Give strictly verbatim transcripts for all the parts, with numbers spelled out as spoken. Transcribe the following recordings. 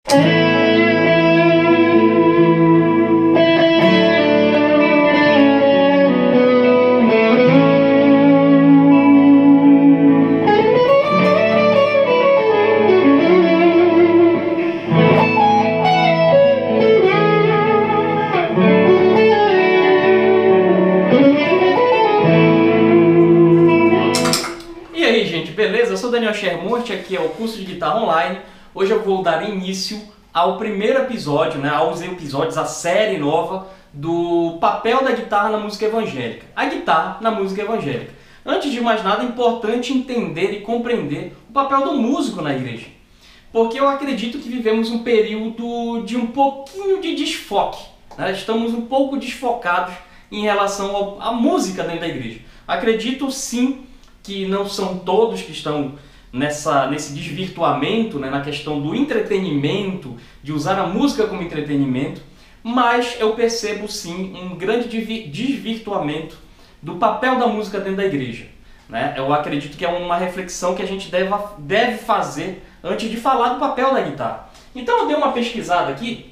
Beleza? Eu sou Daniel Schermort, aqui é o curso de guitarra online. Hoje eu vou dar início ao primeiro episódio, né, aos episódios, a série nova do papel da guitarra na música evangélica. A guitarra na música evangélica. Antes de mais nada, é importante entender e compreender o papel do músico na igreja. Porque eu acredito que vivemos um período de um pouquinho de desfoque, né? Estamos um pouco desfocados em relação ao, à música dentro da igreja. Acredito sim que não são todos que estão nessa, nesse desvirtuamento, né, na questão do entretenimento, de usar a música como entretenimento, mas eu percebo sim um grande desvirtuamento do papel da música dentro da igreja, né? Eu acredito que é uma reflexão que a gente deve, deve fazer antes de falar do papel da guitarra. Então eu dei uma pesquisada aqui,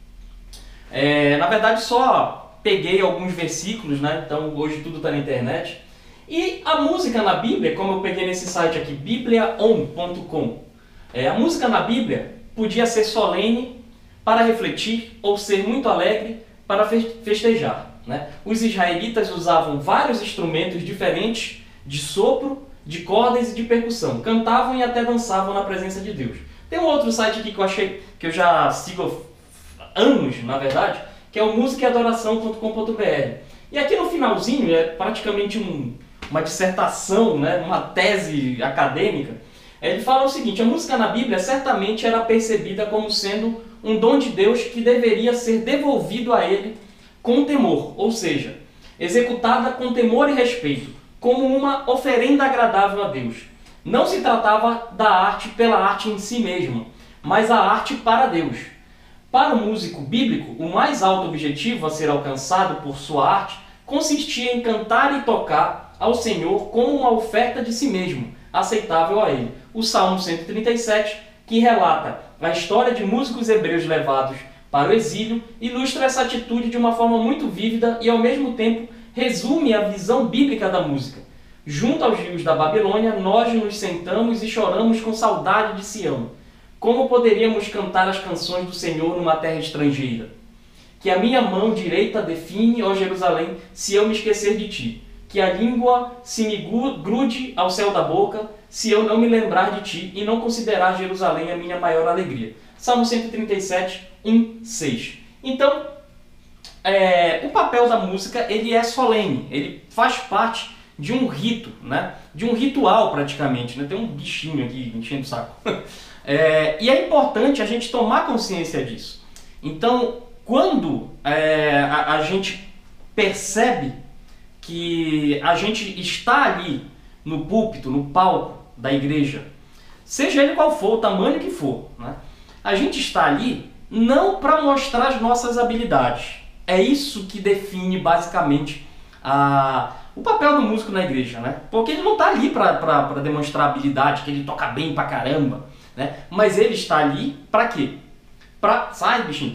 é, na verdade só peguei alguns versículos, né? Então hoje tudo está na internet. E a música na Bíblia, como eu peguei nesse site aqui, biblia on ponto com, é, a música na Bíblia podia ser solene para refletir ou ser muito alegre para festejar, né? Os israelitas usavam vários instrumentos diferentes de sopro, de cordas e de percussão. Cantavam e até dançavam na presença de Deus. Tem um outro site aqui que eu achei, que eu já sigo há anos, na verdade, que é o música e adoração ponto com ponto br. E aqui no finalzinho, é praticamente um... uma dissertação, né, uma tese acadêmica, ele fala o seguinte: a música na Bíblia certamente era percebida como sendo um dom de Deus que deveria ser devolvido a ele com temor, ou seja, executada com temor e respeito, como uma oferenda agradável a Deus. Não se tratava da arte pela arte em si mesma, mas a arte para Deus. Para o músico bíblico, o mais alto objetivo a ser alcançado por sua arte consistia em cantar e tocar ao Senhor como uma oferta de si mesmo, aceitável a Ele. O Salmo cento e trinta e sete, que relata a história de músicos hebreus levados para o exílio, ilustra essa atitude de uma forma muito vívida e, ao mesmo tempo, resume a visão bíblica da música. Junto aos rios da Babilônia, nós nos sentamos e choramos com saudade de Sião. Como poderíamos cantar as canções do Senhor numa terra estrangeira? Que a minha mão direita define, ó Jerusalém, se eu me esquecer de ti. Que a língua se me grude ao céu da boca, se eu não me lembrar de ti e não considerar Jerusalém a minha maior alegria. Salmo cento e trinta e sete, um, seis. Então, é, o papel da música ele é solene, ele faz parte de um rito, né? De um ritual praticamente, né? Tem um bichinho aqui enchendo o saco. É, e é importante a gente tomar consciência disso. Então, quando é, a, a gente percebe que a gente está ali no púlpito, no palco da igreja, seja ele qual for, o tamanho que for, né? A gente está ali não para mostrar as nossas habilidades. É isso que define basicamente a, o papel do músico na igreja, né? Porque ele não está ali para demonstrar habilidade, que ele toca bem pra caramba, né? Mas ele está ali para quê? Para, sai bichinho,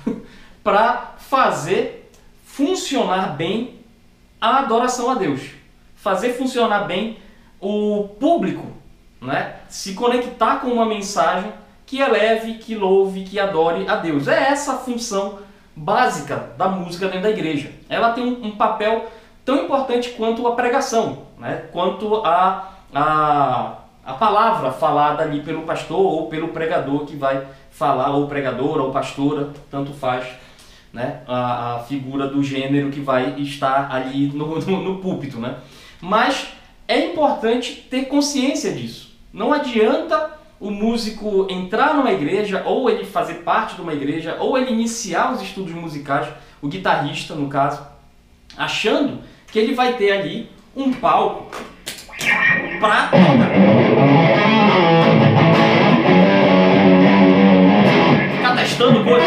para fazer funcionar bem a adoração a Deus, fazer funcionar bem o público, né? Se conectar com uma mensagem que eleve, que louve, que adore a Deus. É essa a função básica da música dentro da igreja. Ela tem um, um papel tão importante quanto a pregação, né? Quanto a, a, a palavra falada ali pelo pastor ou pelo pregador que vai falar, ou pregadora ou pastora, tanto faz, né? A, a figura do gênero que vai estar ali no, no, no púlpito, né? Mas é importante ter consciência disso. Não adianta o músico entrar numa igreja, ou ele fazer parte de uma igreja, ou ele iniciar os estudos musicais, o guitarrista no caso, achando que ele vai ter ali um palco para tocar. Ficar testando coisa.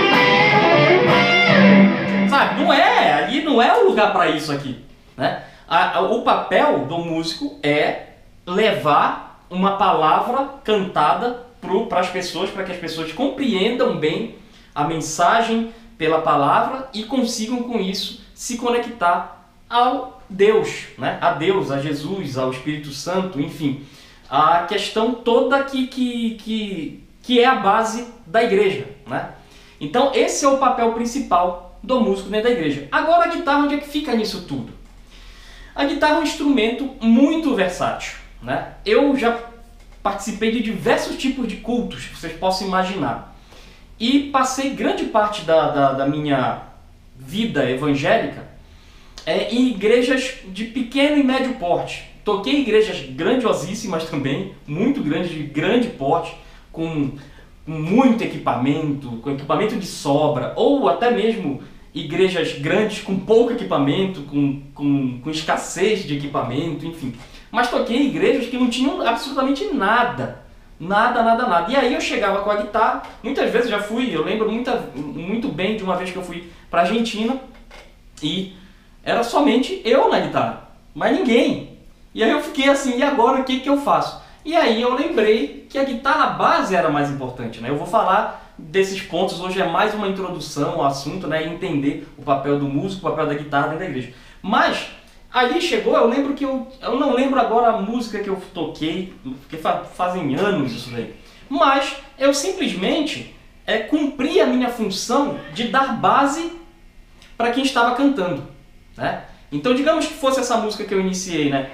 Sabe, não é, ali não é o lugar para isso aqui, né? a, a, o papel do músico é levar uma palavra cantada para as pessoas, para que as pessoas compreendam bem a mensagem pela palavra e consigam com isso se conectar ao Deus, né? A Deus, a Jesus, ao Espírito Santo, enfim, a questão toda que, que, que, que é a base da igreja, né? Então esse é o papel principal do músico dentro da igreja. Agora a guitarra, onde é que fica nisso tudo? A guitarra é um instrumento muito versátil, né? Eu já participei de diversos tipos de cultos que vocês possam imaginar. E passei grande parte da, da, da minha vida evangélica é, em igrejas de pequeno e médio porte. Toquei em igrejas grandiosíssimas também, muito grandes, de grande porte, com, com muito equipamento, com equipamento de sobra, ou até mesmo igrejas grandes com pouco equipamento, com, com, com escassez de equipamento, enfim. Mas toquei em igrejas que não tinham absolutamente nada. Nada, nada, nada. E aí eu chegava com a guitarra, muitas vezes já fui, eu lembro muita, muito bem de uma vez que eu fui para a Argentina e era somente eu na guitarra, mas ninguém. E aí eu fiquei assim, e agora o que, que eu faço? E aí eu lembrei que a guitarra base era mais importante, né? Eu vou falar desses pontos, hoje é mais uma introdução ao assunto, né? Entender o papel do músico, o papel da guitarra dentro da igreja. Mas ali chegou, eu lembro que eu, eu não lembro agora a música que eu toquei, porque fazem anos isso daí. Mas eu simplesmente é, cumpri a minha função de dar base para quem estava cantando, né? Então digamos que fosse essa música que eu iniciei, né?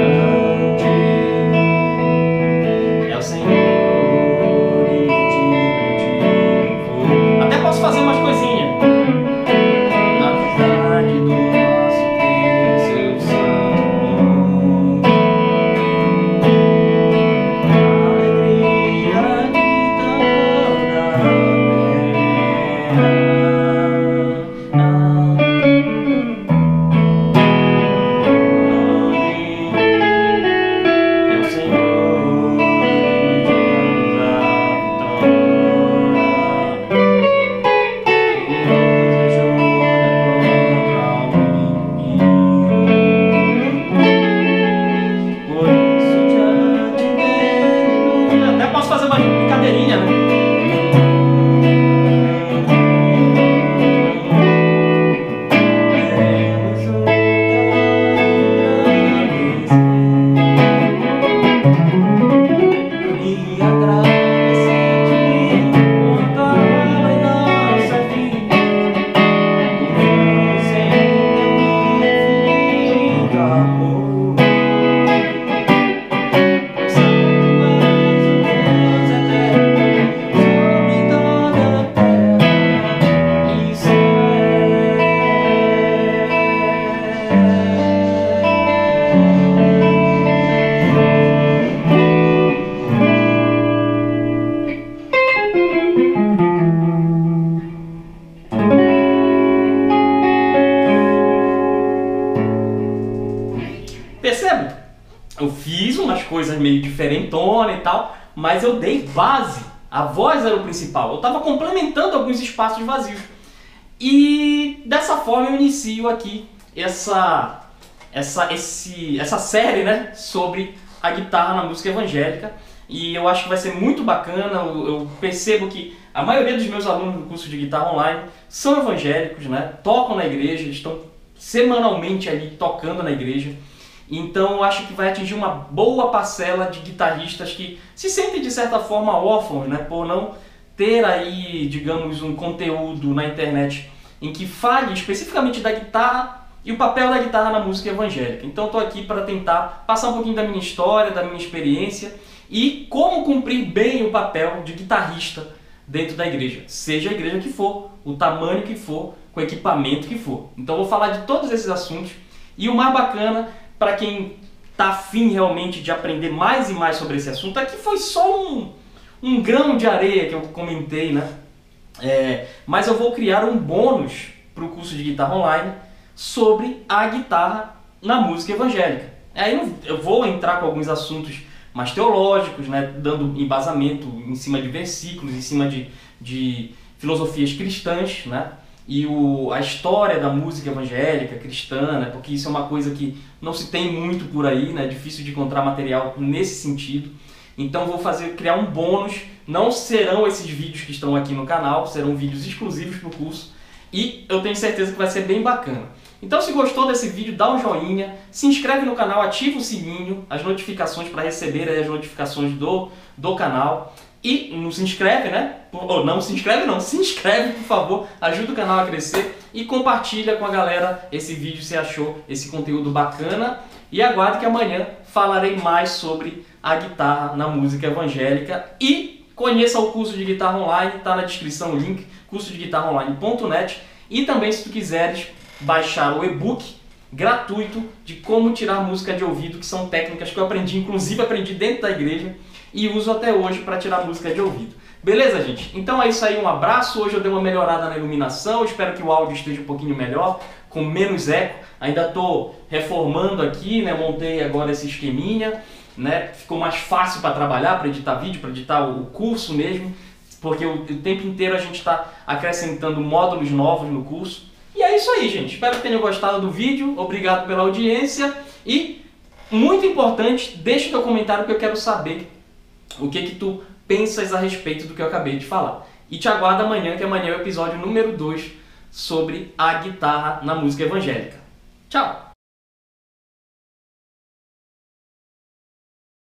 É o Senhor, até posso fazer umas coisinhas. Percebe? Eu fiz umas coisas meio diferentona e tal, mas eu dei base. A voz era o principal. Eu estava complementando alguns espaços vazios. E dessa forma eu inicio aqui essa, essa, esse, essa série, né, sobre a guitarra na música evangélica. E eu acho que vai ser muito bacana. Eu, eu percebo que a maioria dos meus alunos do curso de guitarra online são evangélicos, né, tocam na igreja, estão semanalmente ali tocando na igreja. Então eu acho que vai atingir uma boa parcela de guitarristas que se sentem de certa forma órfãos, né, por não ter aí, digamos, um conteúdo na internet em que fale especificamente da guitarra e o papel da guitarra na música evangélica. Então estou aqui para tentar passar um pouquinho da minha história, da minha experiência e como cumprir bem o papel de guitarrista dentro da igreja, seja a igreja que for, o tamanho que for, com o equipamento que for. Então eu vou falar de todos esses assuntos e o mais bacana para quem está afim realmente de aprender mais e mais sobre esse assunto, aqui foi só um, um grão de areia que eu comentei, né? É, mas eu vou criar um bônus para o curso de guitarra online sobre a guitarra na música evangélica. Aí eu vou entrar com alguns assuntos mais teológicos, né? Dando embasamento em cima de versículos, em cima de, de filosofias cristãs, né? e o, a história da música evangélica, cristã, né? Porque isso é uma coisa que não se tem muito por aí, né? É difícil de encontrar material nesse sentido. Então vou fazer, criar um bônus, não serão esses vídeos que estão aqui no canal, serão vídeos exclusivos para o curso, e eu tenho certeza que vai ser bem bacana. Então se gostou desse vídeo, dá um joinha, se inscreve no canal, ativa o sininho, as notificações para receber as notificações do, do canal. E não se inscreve, né? Ou não se inscreve não, se inscreve por favor, ajuda o canal a crescer e compartilha com a galera esse vídeo se achou esse conteúdo bacana. E aguarde que amanhã falarei mais sobre a guitarra na música evangélica. E conheça o curso de guitarra online, está na descrição o link, curso de guitarra online ponto net. E também se tu quiseres baixar o e-book gratuito de como tirar música de ouvido, que são técnicas que eu aprendi, inclusive aprendi dentro da igreja, e uso até hoje para tirar música de ouvido. Beleza, gente? Então é isso aí, um abraço. Hoje eu dei uma melhorada na iluminação, espero que o áudio esteja um pouquinho melhor, com menos eco. Ainda estou reformando aqui, né? Montei agora esse esqueminha, né? Ficou mais fácil para trabalhar, para editar vídeo, para editar o curso mesmo, porque o, o tempo inteiro a gente está acrescentando módulos novos no curso. E é isso aí, gente. Espero que tenham gostado do vídeo. Obrigado pela audiência. E, muito importante, deixa o teu comentário que eu quero saber o que que tu pensas a respeito do que eu acabei de falar. E te aguardo amanhã, que amanhã é o episódio número dois sobre a guitarra na música evangélica. Tchau!